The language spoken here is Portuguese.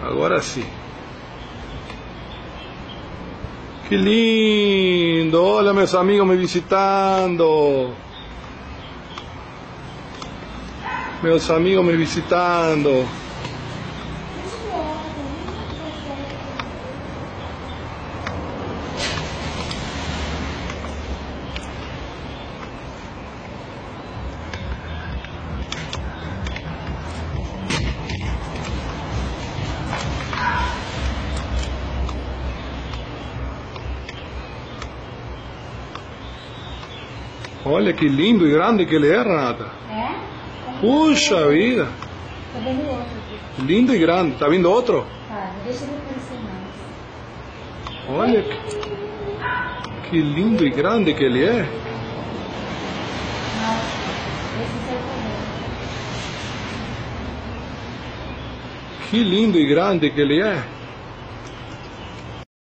Agora sim. Que lindo. Olha meus amigos me visitando. Meus amigos me visitando. Olha que lindo e grande que ele é, Renata. É? Puxa vida. Tô vendo outro aqui. Lindo e grande. Tá vindo outro? Tá, deixa ele aparecer mais. Olha que lindo e grande que ele é. Nossa, esse é o problema. Que lindo e grande que ele é.